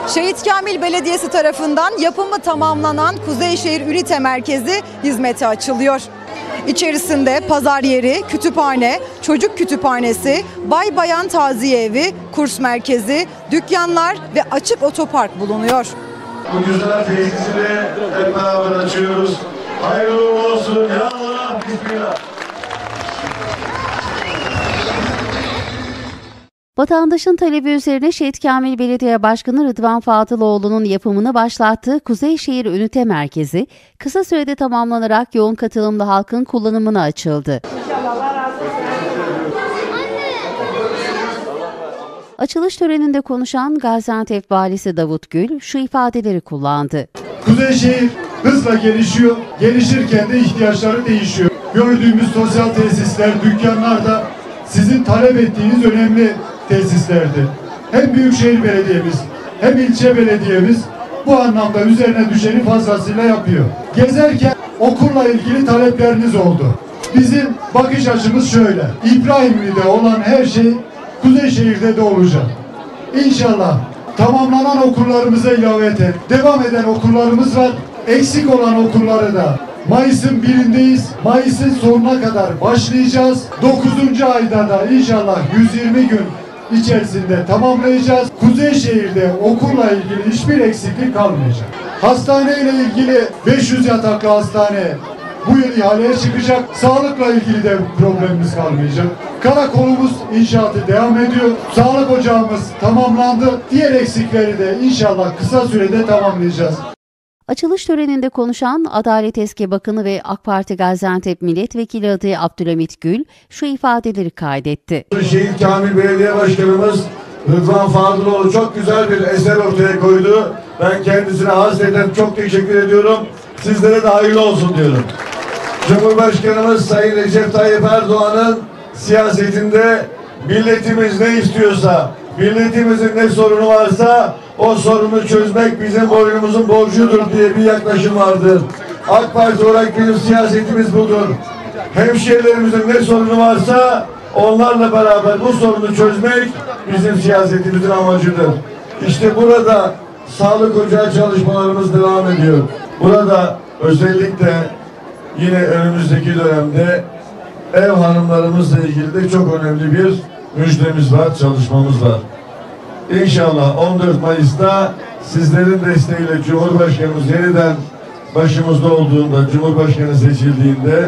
Şehit Kamil Belediyesi tarafından yapımı tamamlanan Kuzeyşehir Ünite Merkezi hizmete açılıyor. İçerisinde pazar yeri, kütüphane, çocuk kütüphanesi, bay bayan taziye evi, kurs merkezi, dükkanlar ve açık otopark bulunuyor. Bu güzel tesisini hep beraber açıyoruz. Hayırlı olsun ya Allah, bismillah. Vatandaşın talebi üzerine Şehit Kamil Belediye Başkanı Rıdvan Fadıloğlu'nun yapımını başlattığı Kuzeyşehir Ünite Merkezi kısa sürede tamamlanarak yoğun katılımlı halkın kullanımına açıldı. Açılış töreninde konuşan Gaziantep Valisi Davut Gül şu ifadeleri kullandı. Kuzeyşehir hızla gelişiyor, gelişirken de ihtiyaçları değişiyor. Gördüğümüz sosyal tesisler, dükkanlar da sizin talep ettiğiniz önemli tesislerdi. Hem Büyükşehir Belediyemiz hem ilçe belediyemiz bu anlamda üzerine düşeni fazlasıyla yapıyor. Gezerken okulla ilgili talepleriniz oldu. Bizim bakış açımız şöyle. İbrahimli'de olan her şey Kuzeyşehir'de de olacak. İnşallah tamamlanan okullarımıza ilaveten devam eden okullarımız var. Eksik olan okulları da Mayıs'ın 1'indeyiz. Mayıs'ın sonuna kadar başlayacağız. 9. ayda da inşallah 120 gün içerisinde tamamlayacağız. Kuzeyşehir'de okulla ilgili hiçbir eksiklik kalmayacak. Hastane ile ilgili 500 yataklı hastane bu yıl ihaleye çıkacak. Sağlıkla ilgili de problemimiz kalmayacak. Karakolumuz inşaatı devam ediyor. Sağlık ocağımız tamamlandı. Diğer eksikleri de inşallah kısa sürede tamamlayacağız. Açılış töreninde konuşan Adalet Eski Bakanı ve AK Parti Gaziantep Milletvekili adayı Abdülhamit Gül şu ifadeleri kaydetti. Şehit Kamil Belediye Başkanımız Rıdvan Fadıloğlu çok güzel bir eser ortaya koydu. Ben kendisine hasreten çok teşekkür ediyorum. Sizlere de hayırlı olsun diyorum. Cumhurbaşkanımız Sayın Recep Tayyip Erdoğan'ın siyasetinde milletimiz ne istiyorsa, milletimizin ne sorunu varsa o sorunu çözmek bizim boynumuzun borcudur diye bir yaklaşım vardır. AK Parti olarak bizim siyasetimiz budur. Hemşehrilerimizin ne sorunu varsa onlarla beraber bu sorunu çözmek bizim siyasetimizin amacıdır. İşte burada sağlık ocağı çalışmalarımız devam ediyor. Burada özellikle yine önümüzdeki dönemde ev hanımlarımızla ilgili de çok önemli bir müjdemiz var, çalışmamız var. İnşallah 14 Mayıs'ta sizlerin desteğiyle Cumhurbaşkanımız yeniden başımızda olduğunda, Cumhurbaşkanı seçildiğinde,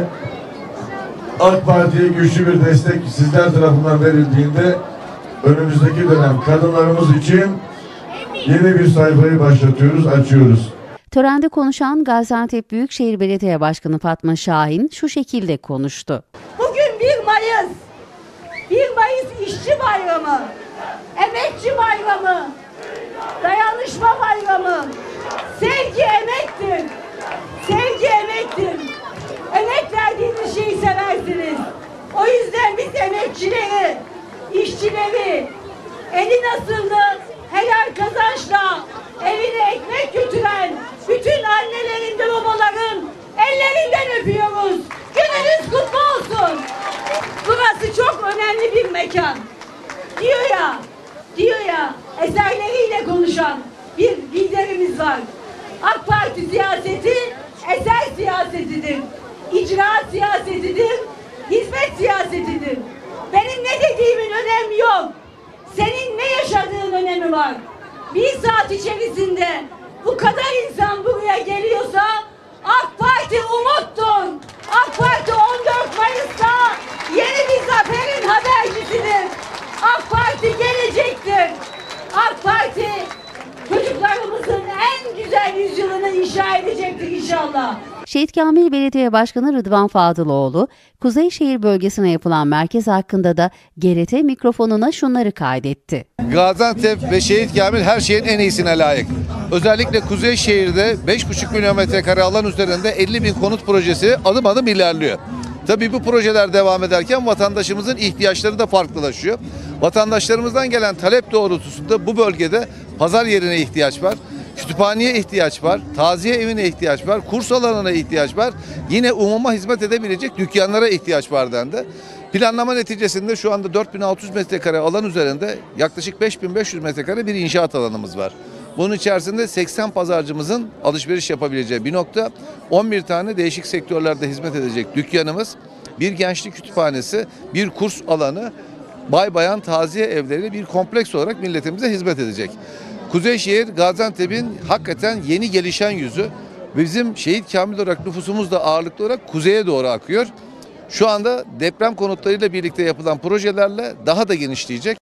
AK Parti'ye güçlü bir destek sizler tarafından verildiğinde önümüzdeki dönem kadınlarımız için yeni bir sayfayı başlatıyoruz, açıyoruz. Törende konuşan Gaziantep Büyükşehir Belediye Başkanı Fatma Şahin şu şekilde konuştu. Bugün 1 Mayıs. 1 Mayıs İşçi Bayramı, Emekçi Bayramı, Dayanışma Bayramı. Sevgi emektir. Sevgi emektir. Emek verdiğiniz şeyi seversiniz. O yüzden biz emekçileri, işçileri, eli nasıldı, helal kazançla evine ekmek götüren bütün annelerin ve babaların ellerinden öpüyoruz. Gününüz kutlu olsun. Burası çok önemli bir mekan. Diyor ya, eserleriyle konuşan bir liderimiz var. AK Parti siyaseti eser siyasetidir. İcraat siyasetidir. Hizmet siyasetidir. Benim ne dediğimin önemi yok. Senin ne yaşadığın önemi var. 1 saat içerisinde bu kadar insan buraya geliyorsa AK Parti umuttur. AK Parti 14 Mayıs'ta yeni bir zaferin habercisidir. AK Parti gelecektir. AK Parti çocuklarımızın en güzel yüzyılını inşa edecektir inşallah. Şehit Kamil Belediye Başkanı Rıdvan Fadıloğlu, Kuzeyşehir bölgesine yapılan merkez hakkında da GRT mikrofonuna şunları kaydetti. Gaziantep ve Şehit Kamil her şeyin en iyisine layık. Özellikle Kuzeyşehir'de 5,5 milyon metrekare alan üzerinde 50.000 konut projesi adım adım ilerliyor. Tabii bu projeler devam ederken vatandaşımızın ihtiyaçları da farklılaşıyor. Vatandaşlarımızdan gelen talep doğrultusunda bu bölgede pazar yerine ihtiyaç var. Kütüphaneye ihtiyaç var, taziye evine ihtiyaç var, kurs alanına ihtiyaç var. Yine umuma hizmet edebilecek dükkanlara ihtiyaç var dendi. Planlama neticesinde şu anda 4.600 metrekare alan üzerinde yaklaşık 5.500 metrekare bir inşaat alanımız var. Bunun içerisinde 80 pazarcımızın alışveriş yapabileceği bir nokta, 11 tane değişik sektörlerde hizmet edecek dükkanımız, bir gençlik kütüphanesi, bir kurs alanı, bay bayan taziye evleri bir kompleks olarak milletimize hizmet edecek. Kuzeyşehir, Gaziantep'in hakikaten yeni gelişen yüzü. Bizim Şehit Kamil olarak nüfusumuz da ağırlıklı olarak kuzeye doğru akıyor. Şu anda deprem konutlarıyla birlikte yapılan projelerle daha da genişleyecek.